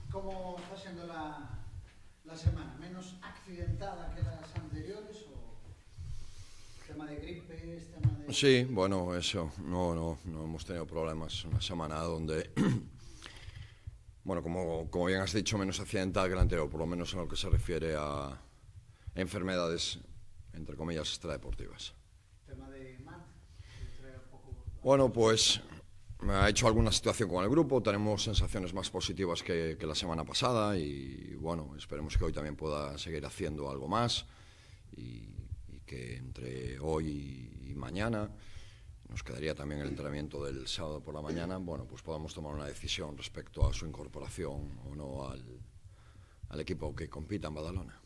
¿Cómo está siendo la semana? ¿Menos accidentada que las anteriores o tema de gripes, tema de...? Sí, bueno, eso, no hemos tenido problemas. Una semana donde, bueno, como bien has dicho, menos accidentada que la anterior, por lo menos en lo que se refiere a enfermedades, entre comillas, extradeportivas. Tema de Matt, que trae un poco... Bueno, pues me ha hecho alguna situación con el grupo, tenemos sensaciones más positivas que la semana pasada y bueno, esperemos que hoy también pueda seguir haciendo algo más y que entre hoy y mañana, nos quedaría también el entrenamiento del sábado por la mañana, bueno, pues podamos tomar una decisión respecto a su incorporación o no al equipo que compita en Badalona.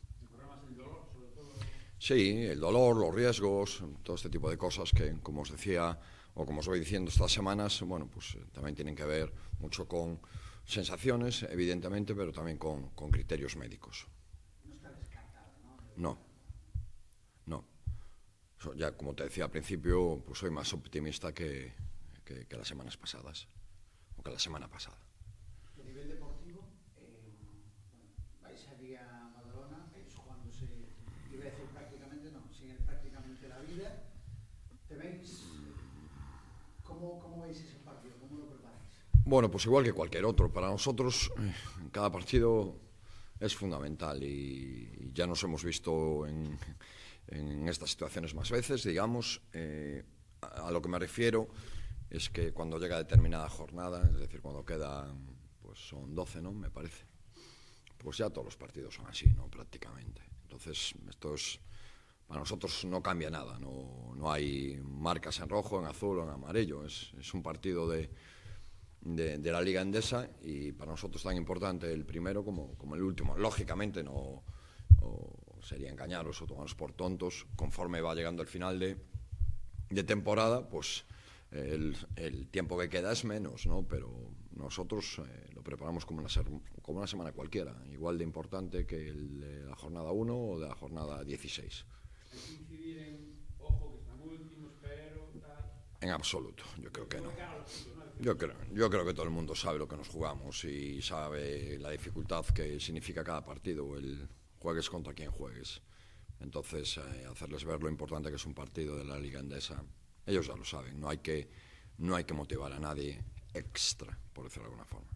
Sí, el dolor, los riesgos, todo este tipo de cosas que, como os decía, o como os voy diciendo estas semanas, bueno, pues también tienen que ver mucho con sensaciones, evidentemente, pero también con criterios médicos. No está descartado, ¿no? No. Ya, como te decía al principio, pues soy más optimista que las semanas pasadas, o que la semana pasada. Y a nivel deportivo, vais aquí a Badalona, vais jugándose, iba a decir prácticamente, no, sin el prácticamente la vida. ¿Te veis? ¿Cómo veis ese partido? ¿Cómo lo preparáis? Bueno, pues igual que cualquier otro. Para nosotros, cada partido es fundamental y ya nos hemos visto en estas situaciones más veces, digamos. A lo que me refiero es que cuando llega determinada jornada, es decir, cuando quedan, pues son 12, ¿no? Me parece. Pues ya todos los partidos son así, ¿no? Prácticamente. Entonces, para nosotros no cambia nada, no hay marcas en rojo, en azul o en amarillo. Es un partido de la Liga Endesa y para nosotros tan importante el primero como el último. Lógicamente no sería engañaros o tomarnos por tontos. Conforme va llegando el final de temporada, pues el tiempo que queda es menos, ¿no? Pero nosotros lo preparamos como una semana cualquiera, igual de importante que el de la jornada 1 o de la jornada 16. ¿Hay que incidir en, ojo, que están últimos, pero tal? En absoluto, yo creo que no. Yo creo que todo el mundo sabe lo que nos jugamos y sabe la dificultad que significa cada partido, el juegues contra quien juegues. Entonces, hacerles ver lo importante que es un partido de la Liga Endesa, ellos ya lo saben, no hay que motivar a nadie extra, por decirlo de alguna forma.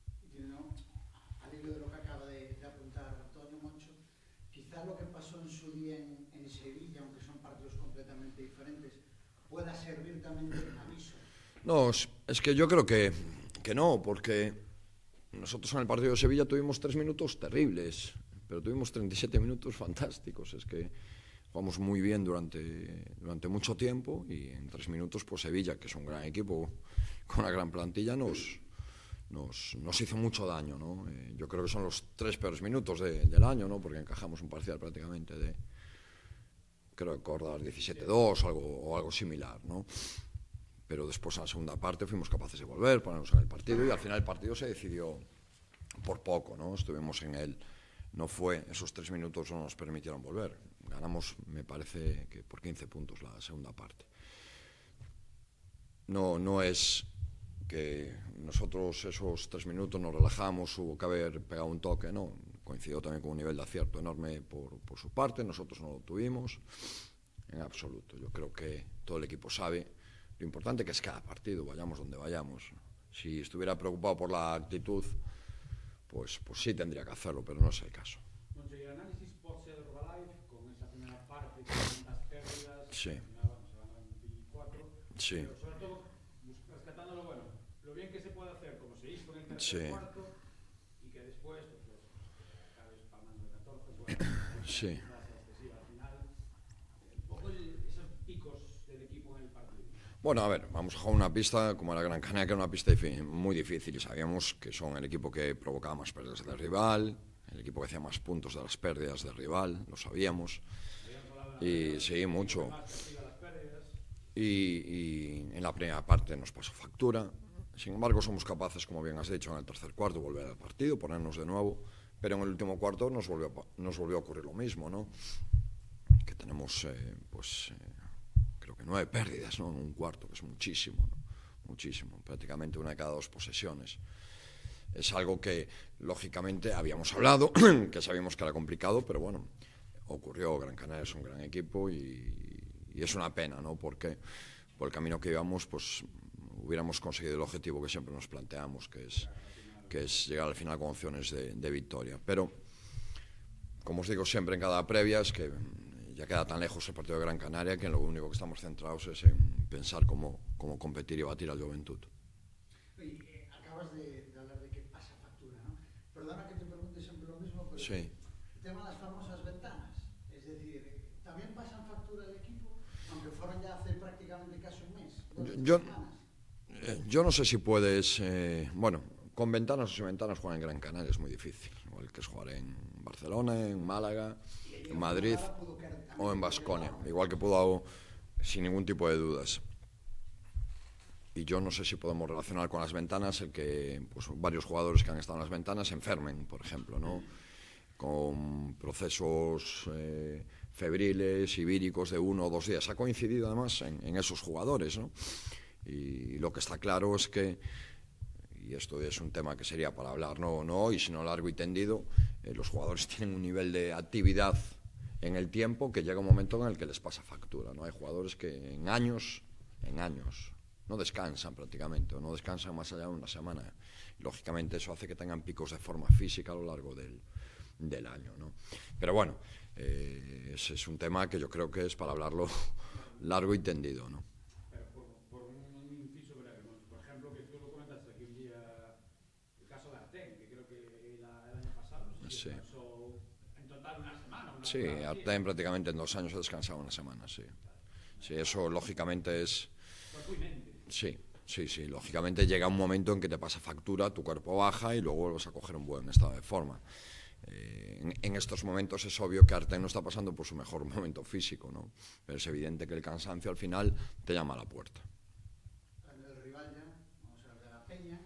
Al hilo de lo que acaba de apuntar Antonio Moncho, quizá lo que pasó en su día en Sevilla, aunque son partidos completamente diferentes, pueda servir también de aviso. No, es que yo creo que no, porque nosotros en el partido de Sevilla tuvimos 3 minutos terribles, pero tuvimos 37 minutos fantásticos. Es que jugamos muy bien durante mucho tiempo y en 3 minutos pues Sevilla, que es un gran equipo con una gran plantilla, nos hizo mucho daño, ¿no? Yo creo que son los 3 peores minutos del año, ¿no? Porque encajamos un parcial prácticamente creo que acordar 17-2 o algo similar, ¿no? Pero después en la segunda parte fuimos capaces de volver, ponernos en el partido y al final el partido se decidió por poco, ¿no? Estuvimos en él, no fue, esos 3 minutos no nos permitieron volver. Ganamos, me parece, que por 15 puntos la segunda parte. No es que nosotros esos 3 minutos nos relajamos, hubo que haber pegado un toque, no. Coincidió también con un nivel de acierto enorme por su parte, nosotros no lo tuvimos en absoluto. Yo creo que todo el equipo sabe lo importante que es cada partido, vayamos donde vayamos. Si estuviera preocupado por la actitud, pues sí tendría que hacerlo, pero no es el caso. Doncs el análisis pot ser de Herbalife, con esa primera parte, con tantas pérdidas, sí. Al final se van a 24, sí. Pero sobre todo rescatando lo bueno, lo bien que se puede hacer, como se hizo en el sí. tercer cuarto, y que después pues acabes palmando de 14, bueno, sí. Al final, un poco esos picos del equipo en el partido. Bueno, a ver, vamos a jugar una pista como la Gran Canaria, que era una pista muy difícil y sabíamos que son el equipo que provocaba más pérdidas del rival, el equipo que hacía más puntos de las pérdidas del rival, lo sabíamos. Y sí, mucho. Y en la primera parte nos pasó factura. Sin embargo, somos capaces, como bien has dicho, en el tercer cuarto volver al partido, ponernos de nuevo, pero en el último cuarto nos volvió a ocurrir lo mismo, ¿no? Que tenemos, creo que 9 pérdidas, ¿no? En un cuarto, que es muchísimo, ¿no? Muchísimo, prácticamente una de cada 2 posesiones. es algo que, lógicamente, habíamos hablado, que sabíamos que era complicado, pero bueno, ocurrió. Gran Canaria es un gran equipo y es una pena, ¿no? Porque por el camino que íbamos, pues hubiéramos conseguido el objetivo que siempre nos planteamos, que es llegar al final con opciones de victoria. Pero, como os digo siempre en cada previa, es que ya queda tan lejos el partido de Gran Canaria que lo único que estamos centrados es en pensar cómo competir y batir al Juventud. Acabas de hablar de que pasa factura, ¿no? Perdona que te pregunte siempre lo mismo, pero sí. El tema de las famosas ventanas, es decir, ¿también pasan factura el equipo? Aunque fueron ya hace prácticamente casi un mes, 2 semanas. Yo no sé si puedes, bueno, con ventanas o sin ventanas jugar en Gran Canaria es muy difícil, igual que es jugar en Barcelona, en Málaga, en Madrid o en Baskonia, igual que pudo, sin ningún tipo de dudas. Y yo no sé si podemos relacionar con las ventanas el que pues, varios jugadores que han estado en las ventanas se enfermen, por ejemplo, ¿no? Con procesos febriles y víricos de 1 o 2 días. Ha coincidido además en esos jugadores, ¿no? Y lo que está claro es que, y esto es un tema que sería para hablar no hoy, sino largo y tendido, los jugadores tienen un nivel de actividad en el tiempo que llega un momento en el que les pasa factura, ¿no? Hay jugadores que en años no descansan prácticamente, o no descansan más allá de una semana. Lógicamente eso hace que tengan picos de forma física a lo largo del año, ¿no? Pero bueno, ese es un tema que yo creo que es para hablarlo largo y tendido, ¿no? Pero por un inciso breve, ¿no? Por ejemplo, que tú lo comentaste aquí un día, el caso de Artem, que creo que el año pasado sí. Descansó en total una semana. Sí, Artem prácticamente en 2 años ha descansado una semana, sí. Sí, eso lógicamente es... Sí, lógicamente llega un momento en que te pasa factura, tu cuerpo baja y luego vuelves a coger un buen estado de forma. En estos momentos es obvio que Artem no está pasando por su mejor momento físico, ¿no? Pero es evidente que el cansancio al final te llama a la puerta. El rival ya, vamos a hablar de la Peña,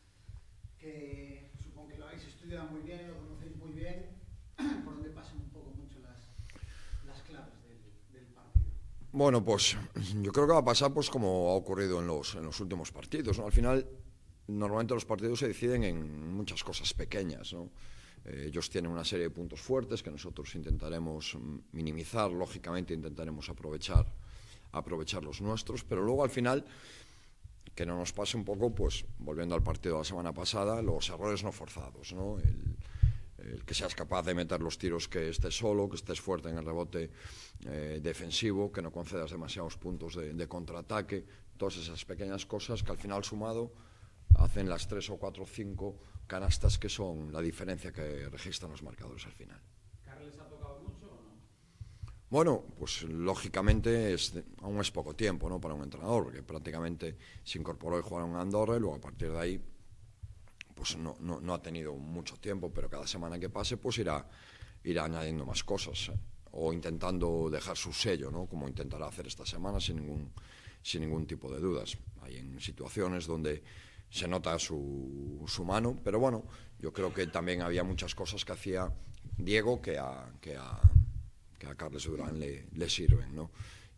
que supongo que lo habéis estudiado muy bien, lo conocéis muy bien, por donde pasan un poco mucho las claves del partido. Bueno, pues yo creo que va a pasar pues como ha ocurrido en los últimos partidos, ¿no? Al final, normalmente los partidos se deciden en muchas cosas pequeñas, ¿no? Ellos tienen una serie de puntos fuertes que nosotros intentaremos minimizar, lógicamente intentaremos aprovechar los nuestros, pero luego al final que no nos pase un poco, pues volviendo al partido de la semana pasada, los errores no forzados, ¿no? El que seas capaz de meter los tiros, que estés solo, que estés fuerte en el rebote defensivo, que no concedas demasiados puntos de contraataque, todas esas pequeñas cosas que al final sumado hacen las 3 o 4 o 5 canastas que son la diferencia que registran los marcadores al final. ¿Carles ha tocado mucho o no? Bueno, pues lógicamente aún es poco tiempo, ¿no? Para un entrenador, porque prácticamente se incorporó y jugó en Andorra y luego a partir de ahí pues no ha tenido mucho tiempo, pero cada semana que pase pues irá añadiendo más cosas, o intentando dejar su sello, ¿no? Como intentará hacer esta semana sin ningún tipo de dudas. Hay en situaciones donde se nota su mano, pero bueno, yo creo que también había muchas cosas que hacía Diego que a Carles Durán le sirven, ¿no?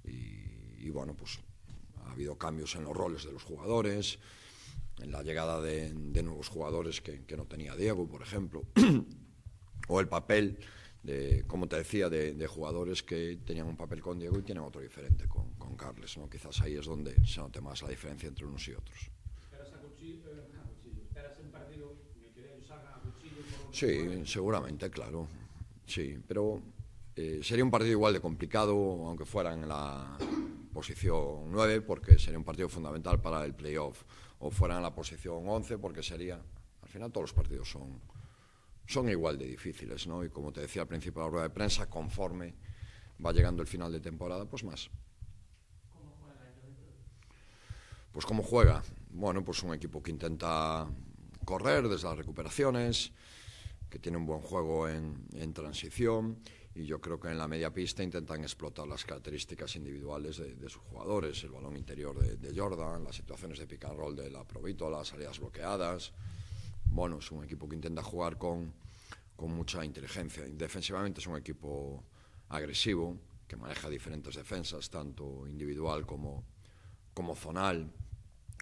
Y bueno, pues ha habido cambios en los roles de los jugadores, en la llegada de nuevos jugadores que no tenía Diego, por ejemplo, o el papel, como te decía, de jugadores que tenían un papel con Diego y tienen otro diferente con Carles, ¿no? Quizás ahí es donde se note más la diferencia entre unos y otros. ¿Esperas un partido en el que ellos salgan a cuchillo? Sí, seguramente, claro. Sí, pero sería un partido igual de complicado, aunque fuera en la posición 9, porque sería un partido fundamental para el playoff, o fuera en la posición 11, porque sería... Al final todos los partidos son igual de difíciles, ¿no? Y como te decía al principio de la rueda de prensa, conforme va llegando el final de temporada, pues más. ¿Cómo juega el Juventud? Pues ¿cómo juega? Bueno, pues un equipo que intenta correr desde las recuperaciones, que tiene un buen juego en transición, y yo creo que en la media pista intentan explotar las características individuales de sus jugadores, el balón interior de Jordan, las situaciones de pick and roll de la Provítola, las salidas bloqueadas. Bueno, es un equipo que intenta jugar con mucha inteligencia. Defensivamente es un equipo agresivo, que maneja diferentes defensas, tanto individual como zonal,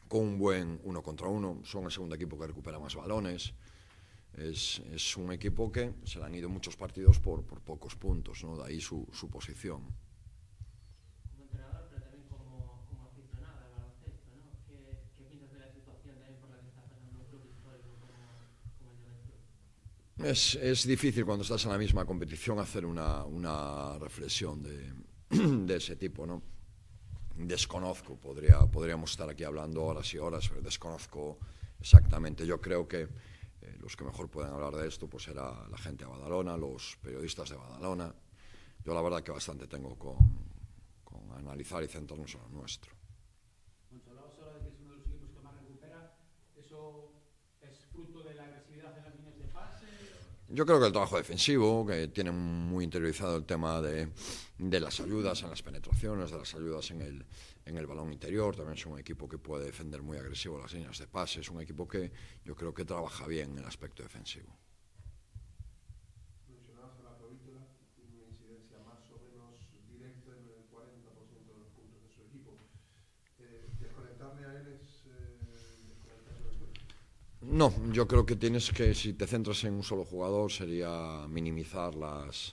con un buen 1 contra 1, son el segundo equipo que recupera más balones. Es un equipo que se le han ido muchos partidos por pocos puntos, ¿no? De ahí su posición. Como entrenador, pero también como aficionado al baloncesto, ¿no? ¿Qué piensas de la situación también por la que está pasando un club histórico como el Juventud? Es difícil cuando estás en la misma competición hacer una reflexión de ese tipo, ¿no? Desconozco, podríamos estar aquí hablando horas y horas, pero desconozco exactamente. Yo creo que los que mejor pueden hablar de esto pues será la gente de Badalona, los periodistas de Badalona. Yo la verdad que bastante tengo con analizar y centrarnos en lo nuestro. Moncho, hablabas ahora de que es uno de los equipos que más recupera. ¿Eso es fruto de la agresividad en las líneas de pase? Yo creo que el trabajo defensivo, que tienen muy interiorizado el tema de las ayudas en las penetraciones, de las ayudas en el balón interior. También es un equipo que puede defender muy agresivo las líneas de pase. Es un equipo que yo creo que trabaja bien en el aspecto defensivo. Mencionabas a la Provítola, tiene una incidencia más o menos directa en el 40% de los puntos de su equipo. ¿Desconectarle a él es desconectarse del equipo? No, yo creo que si te centras en un solo jugador, sería minimizar las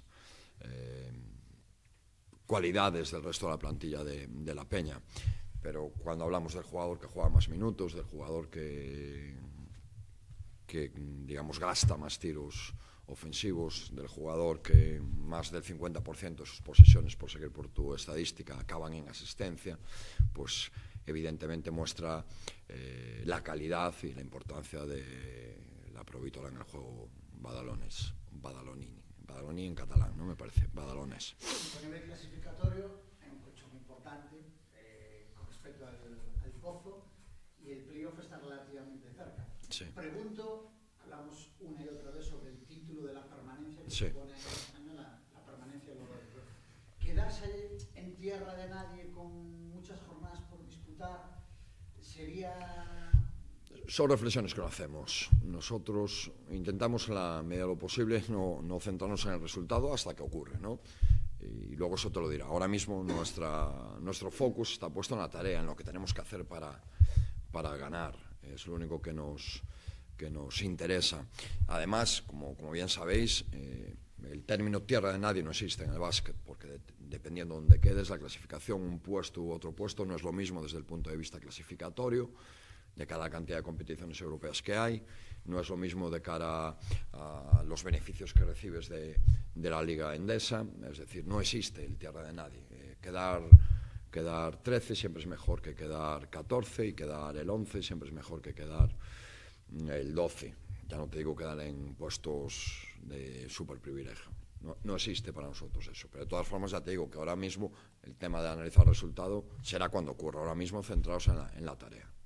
cualidades del resto de la plantilla de la Peña. Pero cuando hablamos del jugador que juega más minutos, del jugador que digamos, gasta más tiros ofensivos, del jugador que más del 50% de sus posesiones, por seguir por tu estadística, acaban en asistencia, pues evidentemente muestra la calidad y la importancia de la Provítola en el juego Badaloni en catalán, ¿no? Me parece, Badalones. A nivel clasificatorio é un coche moi importante con respecto al Pozo y el playoff está relativamente cerca. Sí. Pregunto, hablamos una y otra vez sobre el título de la permanencia que Sí. supone la permanencia global. Quedarse en tierra de nadie con muchas jornadas por disputar sería... Son reflexiones que no hacemos. Nosotros intentamos en la medida de lo posible no centrarnos en el resultado hasta que ocurre, ¿no? Y luego eso te lo dirá. Ahora mismo nuestro focus está puesto en la tarea, en lo que tenemos que hacer para ganar. Es lo único que nos interesa. Además, como bien sabéis, el término tierra de nadie no existe en el básquet, porque dependiendo de dónde quedes, la clasificación, un puesto u otro puesto, no es lo mismo desde el punto de vista clasificatorio, de cada cantidad de competiciones europeas que hay, no es lo mismo de cara a los beneficios que recibes de la Liga Endesa, es decir, no existe el tierra de nadie. Quedar 13 siempre es mejor que quedar 14 y quedar el 11 siempre es mejor que quedar el 12. Ya no te digo quedar en puestos de súper privilegio. No existe para nosotros eso. Pero de todas formas ya te digo que ahora mismo el tema de analizar el resultado será cuando ocurra. Ahora mismo centrados en la tarea.